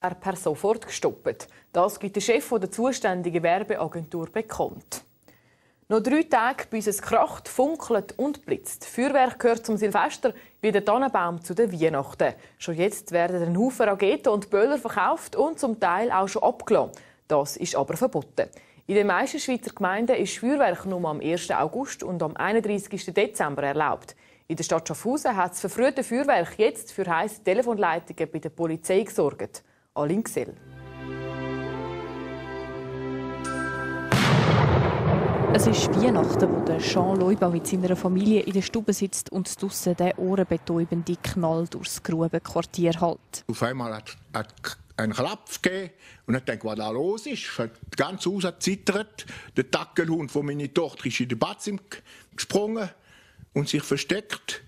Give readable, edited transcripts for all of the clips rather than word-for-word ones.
per sofort gestoppt. Das gibt der Chef der zuständigen Werbeagentur bekannt. Noch 3 Tage, bis es kracht, funkelt und blitzt. Feuerwerk gehört zum Silvester wie der Tannenbaum zu den Weihnachten. Schon jetzt werden ein Haufen Raketen und Böller verkauft und zum Teil auch schon abgelassen. Das ist aber verboten. In den meisten Schweizer Gemeinden ist Feuerwerk nur am 1. August und am 31. Dezember erlaubt. In der Stadt Schaffhausen hat das verfrühte Feuerwerk jetzt für heisse Telefonleitungen bei der Polizei gesorgt. Aline Gsell. Es ist Weihnachten, wo der Jean Leuba mit seiner Familie in der Stube sitzt und draussen der ohrenbetäubende Knall durchs Grubenquartier hält. Auf einmal hat einen Klapp gegeben und ich dachte, was da los ist. Das ganze Haus hat zittert. Der Dackelhund von meiner Tochter ist in den Bad gesprungen und sich versteckt.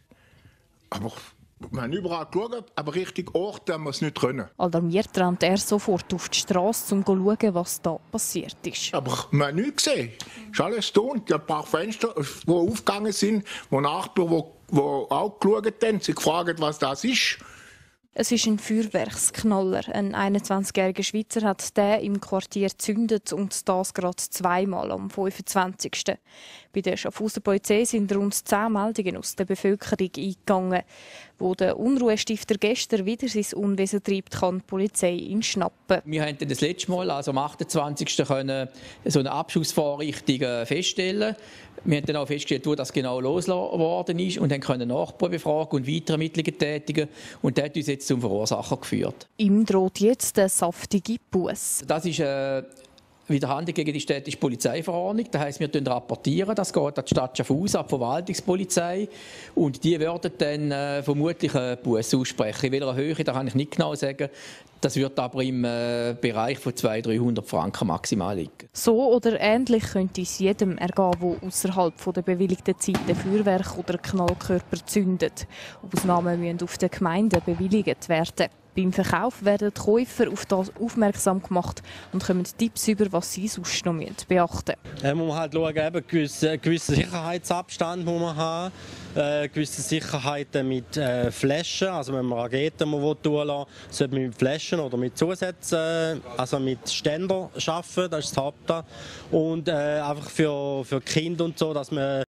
Aber wir haben überall geschaut, aber richtig Orte haben wir es nicht können. Alarmiert rennt er sofort auf die Straße, um zu schauen, was da passiert ist. Aber wir haben nichts gesehen. Es ist alles da und ein paar Fenster, die aufgegangen sind, wo Nachbarn, die auch geschaut haben, sich gefragt, was das ist. Es ist ein Feuerwerksknaller. Ein 21-jähriger Schweizer hat den im Quartier gezündet und das gerade zweimal am 25. Bei der Schaffhauser Polizei sind rund 10 Meldungen aus der Bevölkerung eingegangen. Wo der Unruhestifter gestern wieder sein Unwesen treibt, kann die Polizei ihn schnappen. Wir haben das letzte Mal, also am 28. können so eine Abschussvorrichtung feststellen. Wir haben dann auch festgestellt, wo das genau losgelassen worden ist und können Nachbarn befragen und weitere Ermittlungen tätigen. Und das hat uns jetzt zum Verursacher geführt. Ihm droht jetzt eine saftige Busse. Das ist Widerhandlung gegen die städtische Polizeiverordnung. Das heisst, wir rapportieren. Das geht an die Stadt Schaffhausen, an die Verwaltungspolizei. Und die werden dann vermutlich eine Busse aussprechen. In welcher Höhe, das kann ich nicht genau sagen. Das wird aber im Bereich von 200-300 Franken maximal liegen. So oder ähnlich könnte es jedem ergehen, der außerhalb der bewilligten Zeiten Feuerwerk oder Knallkörper zündet. Ausnahmen müssen auf den Gemeinden bewilligt werden. Beim Verkauf werden die Käufer auf das aufmerksam gemacht und kommen Tipps über, was sie sonst noch beachten müssen. Man muss halt schauen, einen gewissen Sicherheitsabstand muss man haben, gewisse Sicherheiten mit Flaschen. Also wenn man Raketen tun will, sollte man mit Flaschen oder mit Zusätzen, also mit Ständern arbeiten, das ist das Hauptteil. Und einfach für Kinder und so, dass man